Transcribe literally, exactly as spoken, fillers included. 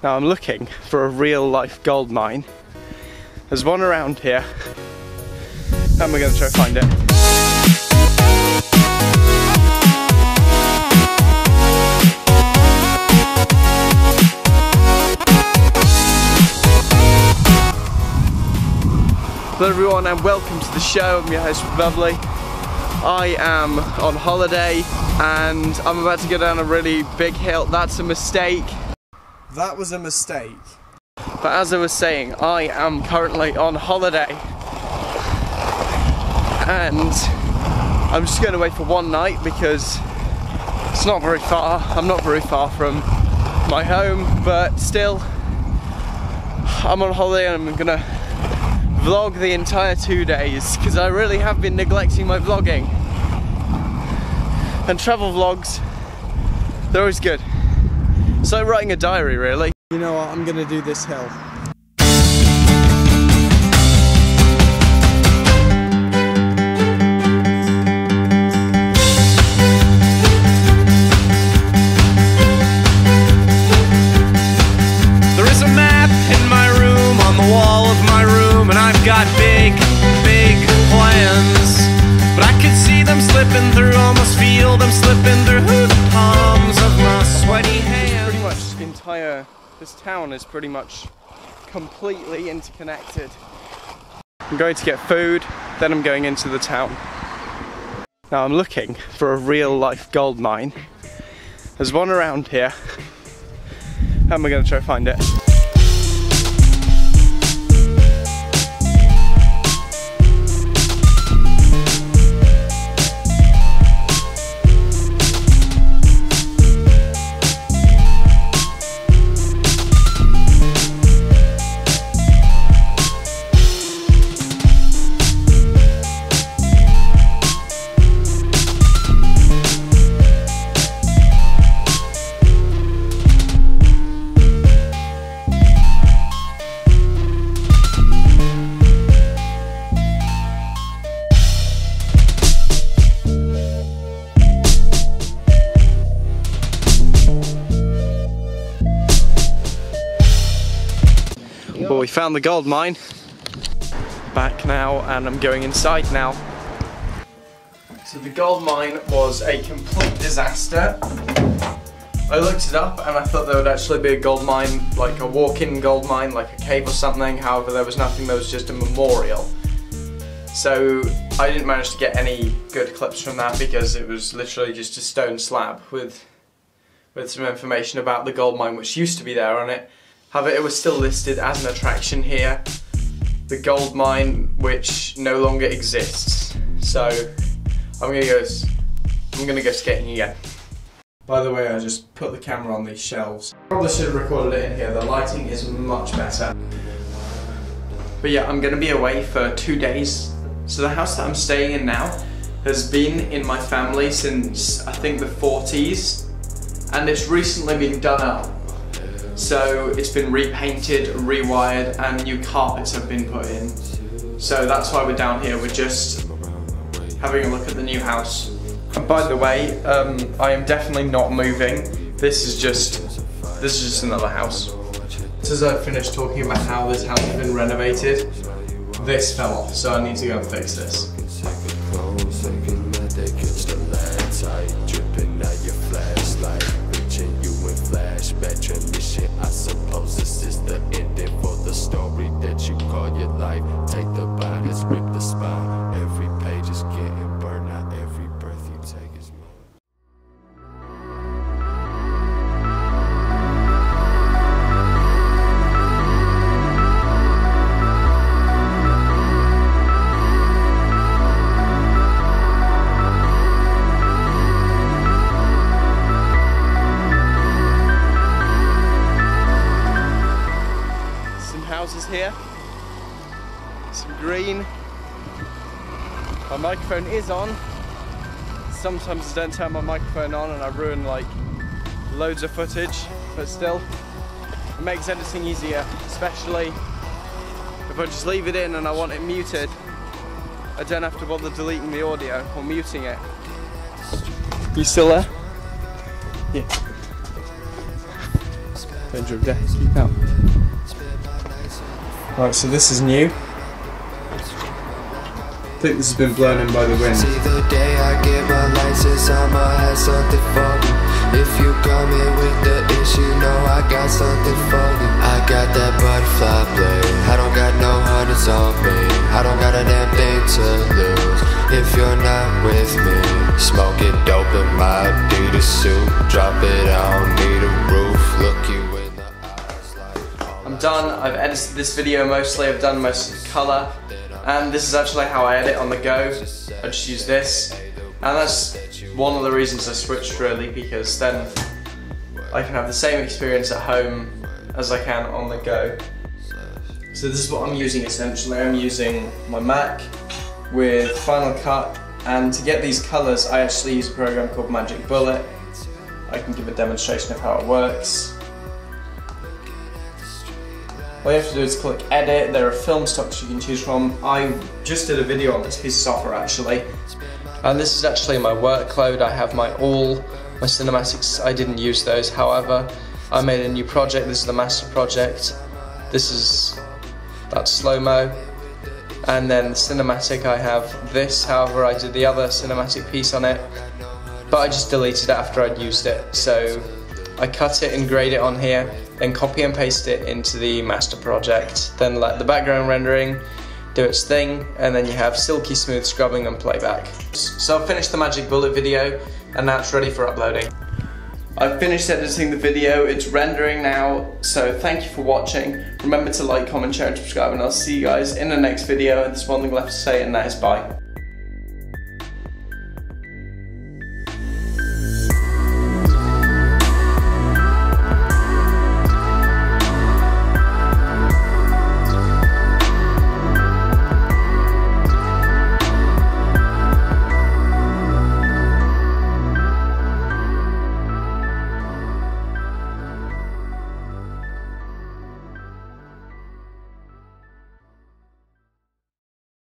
Now I'm looking for a real life gold mine. There's one around here, and we're going to try to find it. Hello everyone and welcome to the show. I'm your host ProBubLie. I am on holiday and I'm about to go down a really big hill. That's a mistake. That was a mistake. But as I was saying, I am currently on holiday. And I'm just going away for one night because it's not very far. I'm not very far from my home, but still, I'm on holiday and I'm gonna vlog the entire two days because I really have been neglecting my vlogging. And travel vlogs, they're always good. It's like writing a diary, really. You know what, I'm gonna do this hill. There is a map in my room, on the wall of my room, and I've got big, big plans. But I could see them slipping through, almost feel them slipping through the palms of my sweaty hands. Pretty much entire, this town is pretty much completely interconnected. I'm going to get food, then I'm going into the town. Now I'm looking for a real life gold mine. There's one around here, and we're going to try to find it. Well, we found the gold mine. Back now, and I'm going inside now. So the gold mine was a complete disaster. I looked it up and I thought there would actually be a gold mine, like a walk-in gold mine, like a cave or something. However, there was nothing, there was just a memorial. So I didn't manage to get any good clips from that because it was literally just a stone slab with, with some information about the gold mine which used to be there on it. However, it was still listed as an attraction here, the gold mine, which no longer exists. So I'm gonna go. I'm gonna go skating again. By the way, I just put the camera on these shelves. Probably should have recorded it in here. The lighting is much better. But yeah, I'm gonna be away for two days. So the house that I'm staying in now has been in my family since I think the forties, and it's recently been done up. So it's been repainted, rewired, and new carpets have been put in. So that's why we're down here. We're just having a look at the new house. And by the way, um, I am definitely not moving. This is just, this is just another house. Just as I finished talking about how this house has been renovated, this fell off. So I need to go and fix this. I suppose this is the ending for the story that you call your life. Take the bodies, rip the spine. Every page is getting burned out. Every breath you take is mine. Houses here, some green. My microphone is on. Sometimes I don't turn my microphone on and I ruin like loads of footage, but still it makes editing easier, especially if I just leave it in and I want it muted. I don't have to bother deleting the audio or muting it. You still there? Yeah. Danger of death, keep out. Right, so this is new. I think this has been blown in by the wind. See the day I get my license, I'ma have something for you. If you come in with the issue, know I got something for you. I got that butterfly blade, I don't got no hundreds on me. I don't got a damn thing to lose if you're not with me. Smoking dope in my Adidas suit, drop it, I don't need a roof. Look you in the eyes like I'm done, I've edited this video mostly, I've done most of the colour. And this is actually how I edit on the go. I just use this. And that's one of the reasons I switched really, because then I can have the same experience at home as I can on the go. So this is what I'm using essentially. I'm using my Mac with Final Cut, and to get these colours I actually use a program called BubVisuals. I can give a demonstration of how it works. All you have to do is click edit. There are film stocks you can choose from. I just did a video on this piece of software actually. And this is actually my workload. I have my all, my cinematics, I didn't use those. However, I made a new project. This is the master project. This is, that's slow-mo. And then the cinematic, I have this. However, I did the other cinematic piece on it, but I just deleted it after I'd used it. So I cut it and grade it on here, then copy and paste it into the master project, then let the background rendering do its thing, and then you have silky smooth scrubbing and playback. So I've finished the Magic Bullet video, and now it's ready for uploading. I've finished editing the video, it's rendering now, so thank you for watching. Remember to like, comment, share and subscribe, and I'll see you guys in the next video. And there's one thing left to say, and that is bye.